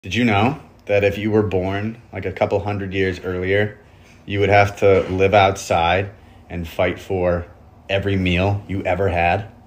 Did you know that if you were born like a couple hundred years earlier, you would have to live outside and fight for every meal you ever had?